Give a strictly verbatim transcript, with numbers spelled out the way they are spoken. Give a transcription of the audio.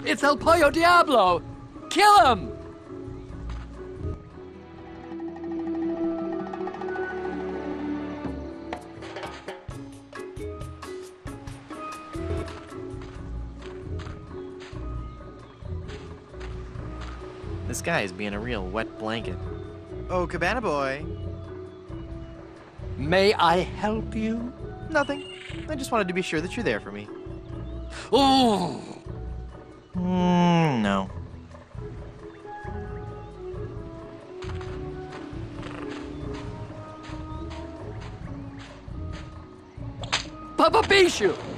It's El Pollo Diablo! Kill him! This guy is being a real wet blanket. Oh, Cabana boy. May I help you? Nothing. I just wanted to be sure that you're there for me. Oh! Mm, no. Papa Bishu!